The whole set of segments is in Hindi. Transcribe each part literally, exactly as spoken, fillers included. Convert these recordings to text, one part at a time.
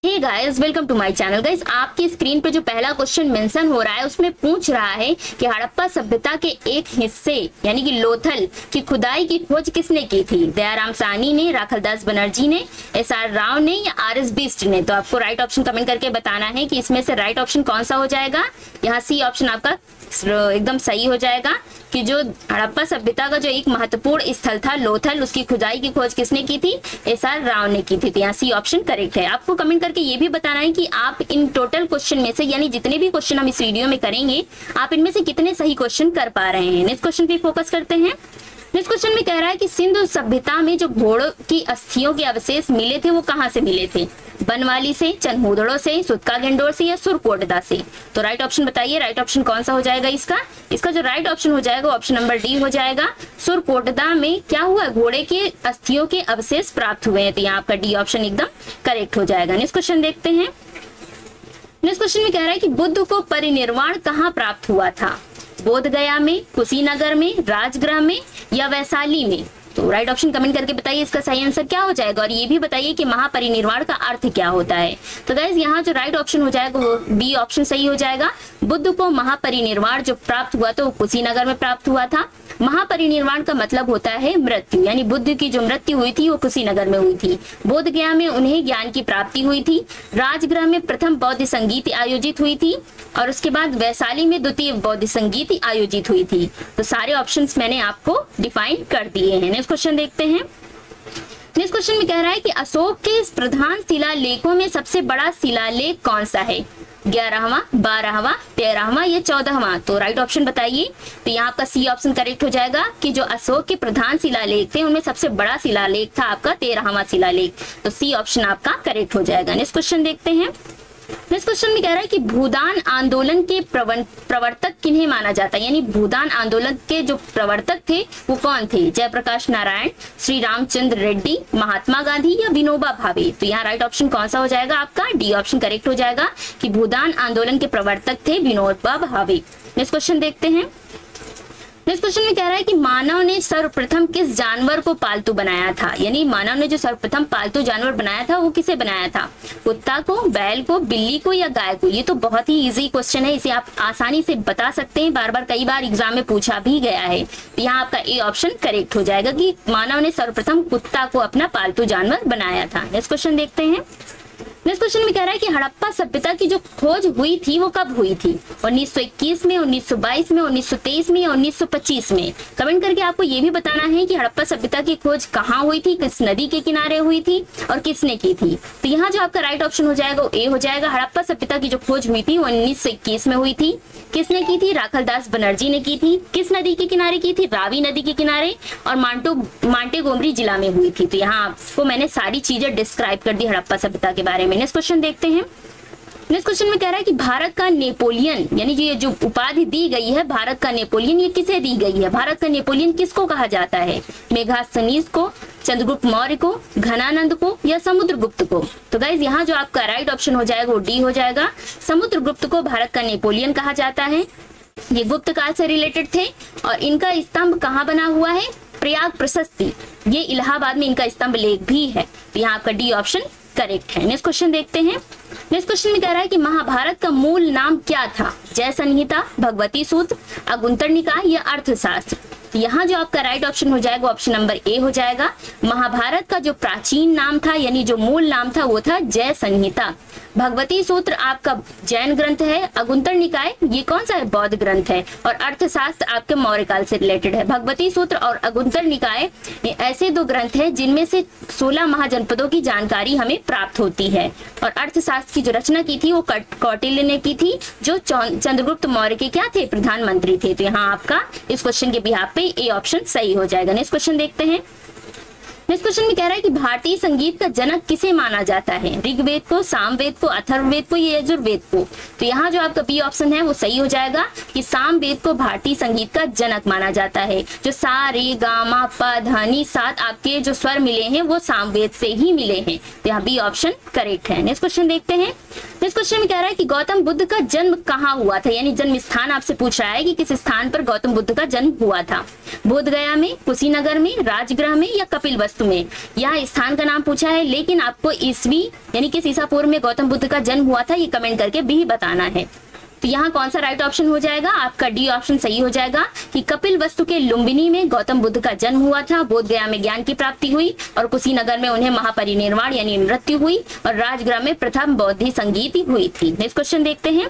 Hey guys, welcome to my channel. Guys, आपकी स्क्रीन पे जो पहला क्वेश्चन मेंशन हो रहा है उसमें पूछ रहा है कि हड़प्पा सभ्यता के एक हिस्से यानी कि लोथल की खुदाई की खोज किसने की थी? दयाराम साहनी ने, राखलदास बनर्जी ने, एस आर राव ने या आर एस बिष्ट ने? तो आपको राइट ऑप्शन कमेंट करके बताना है कि इसमें से राइट ऑप्शन कौन सा हो जाएगा। यहाँ सी ऑप्शन आपका एकदम सही हो जाएगा कि जो हड़प्पा सभ्यता का जो एक महत्वपूर्ण स्थल था लोथल, उसकी खुदाई की खोज किसने की थी? एस आर राव ने की थी। तो यहाँ सी ऑप्शन करेक्ट है। आपको कमेंट करके ये भी बताना है कि आप इन टोटल क्वेश्चन में से यानी जितने भी क्वेश्चन हम इस वीडियो में करेंगे आप इनमें से कितने सही क्वेश्चन कर पा रहे हैं। नेक्स्ट क्वेश्चन पे फोकस करते हैं। नेक्स्ट क्वेश्चन में कह रहा है कि सिंधु सभ्यता में जो घोड़ों की अस्थियों के अवशेष मिले थे वो कहाँ से मिले थे? बनवाली से, चनहूदड़ों से, सुतका गेंडोर से या सुरकोटदा से? तो राइट ऑप्शन बताइए, राइट ऑप्शन कौन सा हो जाएगा इसका? इसका जो राइट ऑप्शन हो जाएगा ऑप्शन नंबर डी हो जाएगा। सुरकोटदा में क्या हुआ? घोड़े के अस्थियों के अवशेष प्राप्त हुए हैं। तो यहाँ आपका डी ऑप्शन एकदम करेक्ट हो जाएगा। नेक्स्ट क्वेश्चन देखते हैं। नेक्स्ट क्वेश्चन में कह रहा है कि बुद्ध को परिनिर्वाण कहाँ प्राप्त हुआ था? बोध गया में, कुशीनगर में, राजगृह में या वैशाली में? तो राइट ऑप्शन कमेंट करके बताइए इसका सही आंसर क्या हो जाएगा और ये भी बताइए कि महापरिनिर्वाण का अर्थ क्या होता है। तो गाइज यहाँ जो राइट ऑप्शन हो जाएगा वो बी ऑप्शन सही हो जाएगा। बुद्ध को महापरिनिर्वाण जो प्राप्त हुआ था वो कुशीनगर में प्राप्त हुआ था। महापरिनिर्वाण का मतलब होता है मृत्यु, यानी बुद्ध की जो मृत्यु हुई थी वो कुशीनगर में हुई थी। बोध गया में उन्हें ज्ञान की प्राप्ति हुई थी। राजगृह में प्रथम बौद्ध संगीत आयोजित हुई थी और उसके बाद वैशाली में द्वितीय बौद्ध संगीत आयोजित हुई थी। तो सारे ऑप्शंस मैंने आपको डिफाइन कर दिए हैं। नेक्स्ट क्वेश्चन देखते हैं। नेक्स्ट क्वेश्चन में कह रहा है कि अशोक के प्रधान शिलालेखों में सबसे बड़ा शिलालेख कौन सा है? ग्यारहवां, बारहवां, तेरहवां या चौदहवां? तो राइट ऑप्शन बताइए। तो यहाँ आपका सी ऑप्शन करेक्ट हो जाएगा कि जो अशोक के प्रधान शिलालेख थे उनमें सबसे बड़ा शिलालेख था आपका तेरहवां शिलालेख। तो सी ऑप्शन आपका करेक्ट हो जाएगा। नेक्स्ट क्वेश्चन देखते हैं। नेक्स्ट क्वेश्चन में कह रहा है कि भूदान आंदोलन के प्रवर्तक किन्हें माना जाता है? यानी भूदान आंदोलन के जो प्रवर्तक थे वो कौन थे? जयप्रकाश नारायण, श्री रामचंद्र रेड्डी, महात्मा गांधी या विनोबा भावे? तो यहाँ राइट ऑप्शन कौन सा हो जाएगा आपका? डी ऑप्शन करेक्ट हो जाएगा कि भूदान आंदोलन के प्रवर्तक थे विनोबा भावे। नेक्स्ट क्वेश्चन देखते हैं। नेक्स्ट क्वेश्चन में कह रहा है कि मानव ने सर्वप्रथम किस जानवर को पालतू बनाया था? यानी मानव ने जो सर्वप्रथम पालतू जानवर बनाया था वो किसे बनाया था? कुत्ता को, बैल को, बिल्ली को या गाय को? ये तो बहुत ही इजी क्वेश्चन है, इसे आप आसानी से बता सकते हैं। बार बार कई बार एग्जाम में पूछा भी गया है। तो यहाँ आपका ए ऑप्शन करेक्ट हो जाएगा कि मानव ने सर्वप्रथम कुत्ता को अपना पालतू जानवर बनाया था। नेक्स्ट क्वेश्चन देखते हैं। नेक्स्ट क्वेश्चन में कह रहा है कि हड़प्पा सभ्यता की जो खोज हुई थी वो कब हुई थी? उन्नीस सौ इक्कीस में, उन्नीस सौ बाईस में, उन्नीस सौ तेईस में या उन्नीस सौ पच्चीस में? कमेंट करके आपको ये भी बताना है कि हड़प्पा सभ्यता की खोज कहाँ हुई थी, किस नदी के किनारे हुई थी और किसने की थी। तो यहाँ जो आपका राइट ऑप्शन हो जाएगा वो ए हो जाएगा। हड़प्पा सभ्यता की जो खोज हुई थी वो उन्नीस सौ इक्कीस में हुई थी। किसने की थी? राखलदास बनर्जी ने की थी। किस नदी के किनारे की थी? रावी नदी के किनारे और मांटो मांटेगोमरी जिला में हुई थी। तो यहाँ आपको मैंने सारी चीजें डिस्क्राइब कर दी हड़प्पा सभ्यता के बारे में। नेक्स्ट क्वेश्चन देखते हैं। नेक्स्ट क्वेश्चन में कह रहा है कि भारत का नेपोलियन यानी जो ये जो उपाधि दी गई है भारत का नेपोलियन, ये किसे दी गई है? भारत का नेपोलियन किसको कहा जाता है? मेगास्थनीज को, चंद्रगुप्त मौर्य को, घनानंद को या समुद्रगुप्त को? तो गाइज यहाँ जो आपका राइट ऑप्शन हो जाएगा वो डी हो जाएगा। समुद्रगुप्त को भारत का नेपोलियन कहा जाता है। ये गुप्त काल से रिलेटेड थे और इनका स्तंभ कहाँ बना हुआ है? प्रयाग प्रशस्ति, ये इलाहाबाद में इनका स्तंभ लेख भी है। तो यहाँ आपका डी ऑप्शन करेक्ट है। नेक्स्ट क्वेश्चन देखते हैं। नेक्स्ट क्वेश्चन में कह रहा है कि महाभारत का मूल नाम क्या था? जय संहिता, भगवती सूत्र, अगुंतर निकाय या अर्थशास्त्र? यहाँ जो आपका राइट ऑप्शन हो जाएगा ऑप्शन नंबर ए हो जाएगा। महाभारत का जो प्राचीन नाम था यानी जो मूल नाम था वो था जय संहिता। भगवती सूत्र आपका जैन ग्रंथ है। अगुंतर निकाय ये कौन सा है? बौद्ध ग्रंथ है। और अर्थशास्त्र आपके मौर्य काल से रिलेटेड है। भगवती सूत्र और अगुंतर निकाय ये ऐसे दो ग्रंथ हैं जिनमें से सोलह महाजनपदों की जानकारी हमें प्राप्त होती है। और अर्थशास्त्र की जो रचना की थी वो कौटिल्य ने की थी, जो चंद्रगुप्त मौर्य के क्या थे? प्रधानमंत्री थे। तो यहाँ आपका इस क्वेश्चन के बिहाफ पे ए ऑप्शन सही हो जाएगा। नेक्स्ट क्वेश्चन देखते हैं। नेक्स्ट क्वेश्चन में कह रहा है कि भारतीय संगीत का जनक किसे माना जाता है? ऋग्वेद को, सामवेद को, अथर्ववेद को या यजुर्वेद को? तो यहाँ जो आपका बी ऑप्शन है वो सही हो जाएगा कि सामवेद को भारतीय संगीत का जनक माना जाता है। जो सा, रे, गा, मा, पा, धा, नी सात आपके जो स्वर मिले हैं वो सामवेद से ही मिले हैं। तो यहाँ बी ऑप्शन करेक्ट है। नेक्स्ट क्वेश्चन देखते हैं। नेक्स्ट क्वेश्चन में कह रहा है कि गौतम बुद्ध का जन्म कहाँ हुआ था? यानी जन्म स्थान आपसे पूछ रहा है कि किस स्थान पर गौतम बुद्ध का जन्म हुआ था। बोध गया में, कुशीनगर में, राजगृह में या कपिलवस्तु वस्तु में। यहाँ स्थान का नाम पूछा है, लेकिन आपको ईस्वी यानी कि ईसा पूर्व में गौतम बुद्ध का जन्म हुआ था ये कमेंट करके भी बताना है। तो यहाँ कौन सा राइट ऑप्शन हो जाएगा? आपका डी ऑप्शन सही हो जाएगा कि कपिल वस्तु के लुम्बिनी में गौतम बुद्ध का जन्म हुआ था, बोध गया में ज्ञान की प्राप्ति हुई और कुशीनगर में उन्हें महापरिनिर्वाण यानी मृत्यु हुई और राजगृह में प्रथम बौद्ध संगीत हुई थी। नेक्स्ट क्वेश्चन देखते हैं।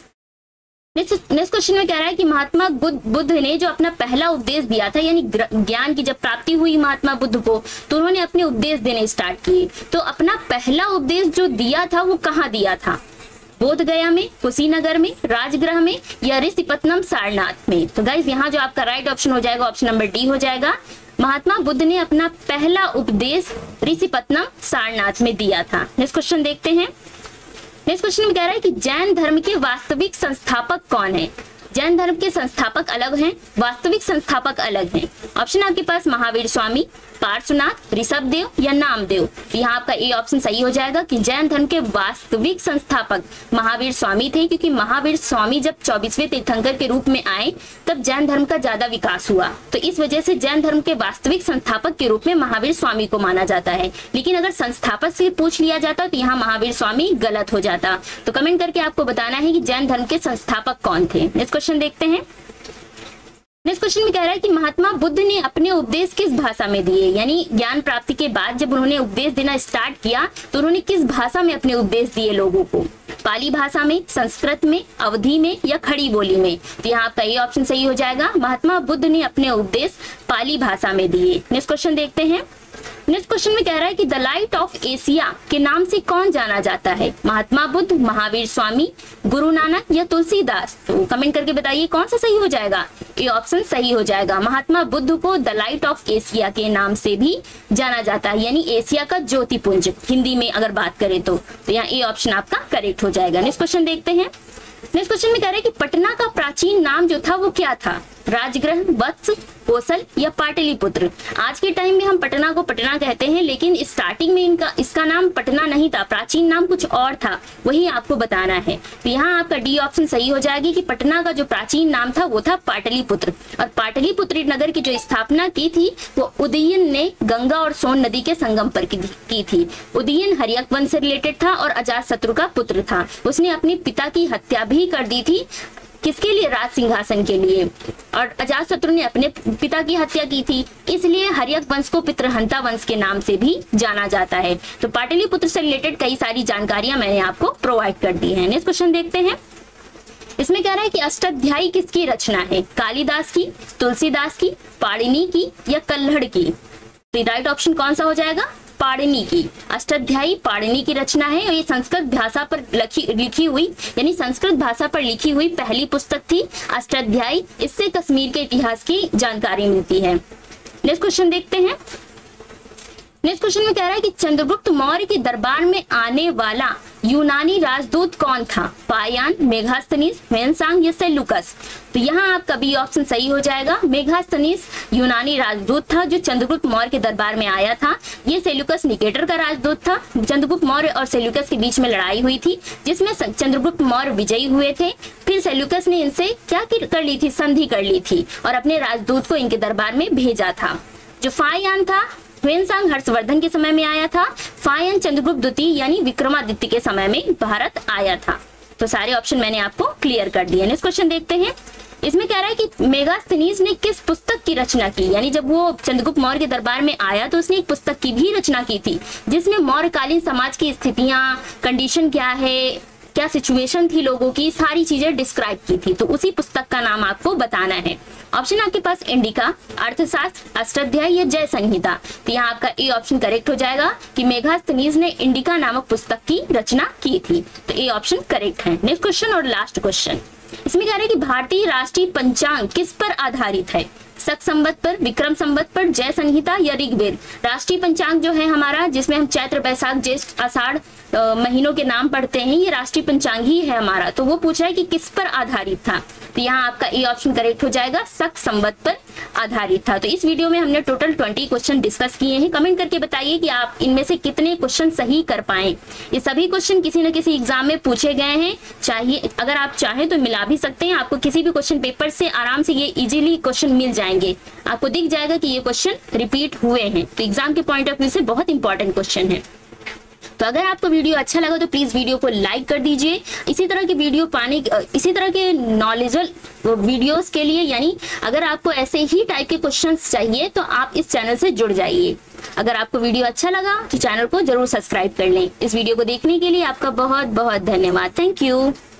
नेक्स्ट क्वेश्चन में कह रहा है कि महात्मा बुद्ध बुद्ध ने जो अपना पहला उपदेश दिया था, यानी ज्ञान की जब प्राप्ति हुई महात्मा बुद्ध को, तो उन्होंने अपने उपदेश देने स्टार्ट किए। तो अपना पहला उपदेश जो दिया था वो कहाँ दिया था? बोध गया में, कुशीनगर में, राजगृह में या ऋषिपत्तनम सारनाथ में? तो गाइस यहाँ जो आपका राइट ऑप्शन हो जाएगा ऑप्शन नंबर डी हो जाएगा। महात्मा बुद्ध ने अपना पहला उपदेश ऋषिपत्तनम सारनाथ में दिया था। नेक्स्ट क्वेश्चन देखते हैं। नेक्स्ट क्वेश्चन में कह रहा है कि जैन धर्म के वास्तविक संस्थापक कौन है? जैन धर्म के संस्थापक अलग हैं, वास्तविक संस्थापक अलग हैं। ऑप्शन आपके पास महावीर स्वामी, पार्श्वनाथ, ऋषभदेव या नामदेव। तो यहाँ आपका ए ऑप्शन सही हो जाएगा कि जैन धर्म के वास्तविक संस्थापक महावीर स्वामी थे, क्योंकि महावीर स्वामी जब चौबीसवें तीर्थंकर के रूप में आए तब जैन धर्म का ज्यादा विकास हुआ। तो इस वजह से जैन धर्म के वास्तविक संस्थापक के रूप में महावीर स्वामी को माना जाता है। लेकिन अगर संस्थापक से पूछ लिया जाता तो यहाँ महावीर स्वामी गलत हो जाता। तो कमेंट करके आपको बताना है कि जैन धर्म के संस्थापक कौन थे। नेक्स्ट क्वेश्चन देखते हैं। नेक्स्ट क्वेश्चन में कह रहा है कि महात्मा बुद्ध ने अपने उपदेश किस भाषा में दिए? यानी ज्ञान प्राप्ति के बाद जब उन्होंने उपदेश देना स्टार्ट किया तो उन्होंने किस भाषा में अपने उपदेश दिए लोगों को? पाली भाषा में, संस्कृत में, अवधी में या खड़ी बोली में? तो यहाँ आपका ये ऑप्शन सही हो जाएगा। महात्मा बुद्ध ने अपने उपदेश पाली भाषा में दिए। नेक्स्ट क्वेश्चन देखते हैं। नेक्स्ट क्वेश्चन में कह रहा है कि द लाइट ऑफ एशिया के नाम से कौन जाना जाता है? महात्मा बुद्ध, महावीर स्वामी, गुरु नानक या तुलसीदास? तो कमेंट करके बताइए कौन सा सही हो जाएगा। ये ऑप्शन सही हो जाएगा। महात्मा बुद्ध को द लाइट ऑफ एशिया के नाम से भी जाना जाता है, यानी एशिया का ज्योतिपुंज हिंदी में अगर बात करें तो, तो यहाँ ये ऑप्शन आपका करेक्ट हो जाएगा। नेक्स्ट क्वेश्चन देखते हैं। नेक्स्ट क्वेश्चन में कह रहा है कि पटना का प्राचीन नाम जो था वो क्या था? राजगृह, वत्स, कोसल या पाटलिपुत्र? आज के टाइम में हम पटना को पटना कहते हैं, लेकिन स्टार्टिंग में इनका इसका नाम पटना नहीं था, प्राचीन नाम कुछ और था, वही आपको बताना है। तो यहाँ आपका डी ऑप्शन सही हो जाएगी कि पटना का जो प्राचीन नाम था वो था पाटलिपुत्र। और पाटलिपुत्र नगर की जो स्थापना की थी वो उदयन ने गंगा और सोन नदी के संगम पर की थी। उदयन हर्यक वंश से रिलेटेड था और अजातशत्रु का पुत्र था। उसने अपने पिता की हत्या भी कर दी थी। किसके लिए? राज सिंहासन के लिए। और अजातशत्रु ने अपने पिता की हत्या की थी, इसलिए हर्यक वंश को पितृहंता वंश के नाम से भी जाना जाता है। तो पाटलिपुत्र से रिलेटेड कई सारी जानकारियां मैंने आपको प्रोवाइड कर दी है। नेक्स्ट क्वेश्चन देखते हैं। इसमें कह रहा है कि अष्टाध्यायी किसकी रचना है? कालिदास की, तुलसीदास की, पाणिनि की या कल्हड़ की? तो राइट ऑप्शन कौन सा हो जाएगा? पाणिनि की। अष्टाध्यायी पाणिनि की रचना है और ये संस्कृत भाषा पर लिखी लिखी हुई यानी संस्कृत भाषा पर लिखी हुई पहली पुस्तक थी अष्टाध्यायी। इससे कश्मीर के इतिहास की जानकारी मिलती है। नेक्स्ट क्वेश्चन देखते हैं। नेक्स्ट क्वेश्चन में कह रहा है कि चंद्रगुप्त मौर्य के दरबार में आने वाला यूनानी राजदूत कौन था? फायान, मेगास्थनीज, ह्वेनसांग या सेल्यूकस? तो यहाँ आपका बी ऑप्शन सही हो जाएगा। मेगास्थनीज यूनानी राजदूत था जो चंद्रगुप्त मौर्य के दरबार में आया था। ये सेल्यूकस निकेटर का राजदूत था। चंद्रगुप्त मौर्य और सेल्यूकस के बीच में लड़ाई हुई थी जिसमें चंद्रगुप्त मौर्य विजयी हुए थे। फिर सेल्यूकस ने इनसे क्या कर ली थी? संधि कर ली थी और अपने राजदूत को इनके दरबार में भेजा था। जो फायान था, ह्वेनसांग हर्षवर्धन के समय में आया था। फायन चंद्रगुप्त द्वितीय यानी विक्रमादित्य के समय में भारत आया था। तो सारे ऑप्शन मैंने आपको क्लियर कर दिए। नेक्स्ट क्वेश्चन देखते हैं। इसमें कह रहा है कि मेगास्थनीज ने किस पुस्तक की रचना की? यानी जब वो चंद्रगुप्त मौर्य के दरबार में आया तो उसने एक पुस्तक की भी रचना की थी जिसमें मौर्यकालीन समाज की स्थितियां, कंडीशन क्या है, क्या सिचुएशन थी लोगों की, सारी चीजें डिस्क्राइब की थी। तो उसी पुस्तक का नाम आपको बताना है। ऑप्शन आपके पास इंडिका, अर्थशास्त्र, अष्टाध्यायी या जय संहिता? तो यहाँ आपका ए ऑप्शन करेक्ट हो जाएगा कि मेगास्थनीज ने इंडिका नामक पुस्तक की रचना की थी। तो ए ऑप्शन करेक्ट है। नेक्स्ट क्वेश्चन और लास्ट क्वेश्चन। इसमें कह रहे हैं कि भारतीय राष्ट्रीय पंचांग किस पर आधारित है? शक संवत पर, विक्रम संवत पर, जय संहिता या ऋग्वेद? राष्ट्रीय पंचांग जो है हमारा, जिसमें हम चैत्र, बैसाख, ज्येष्ठ, आषाढ़ महीनों के नाम पढ़ते हैं, ये राष्ट्रीय पंचांग ही है हमारा। तो वो पूछा है कि किस पर आधारित था? तो यहाँ आपका ए ऑप्शन करेक्ट हो जाएगा, शक संवत पर आधारित था। तो इस वीडियो में हमने टोटल ट्वेंटी क्वेश्चन डिस्कस किए हैं। कमेंट करके बताइए कि आप इनमें से कितने क्वेश्चन सही कर पाए। ये सभी क्वेश्चन किसी न किसी एग्जाम में पूछे गए हैं। चाहिए अगर आप चाहें तो मिला भी सकते हैं, आपको किसी भी क्वेश्चन पेपर से आराम से ये इजीली क्वेश्चन मिल जाएंगे। जाएंगे, आपको दिख जाएगा कि ये क्वेश्चन रिपीट हुए हैं। तो एग्जाम के पॉइंट ऑफ व्यू से बहुत इंपॉर्टेंट क्वेश्चन है। तो अगर आपको वीडियो अच्छा लगा तो प्लीज वीडियो को लाइक कर दीजिए। इसी तरह की वीडियो पाने इसी तरह के नॉलेजेबल वीडियोस के लिए, यानी अगर आपको ऐसे ही टाइप के क्वेश्चंस चाहिए तो आप इस चैनल से जुड़ जाइए। अगर आपको वीडियो अच्छा लगा तो चैनल को जरूर सब्सक्राइब कर लें। इस वीडियो को देखने के लिए आपका बहुत बहुत धन्यवाद। Thank you.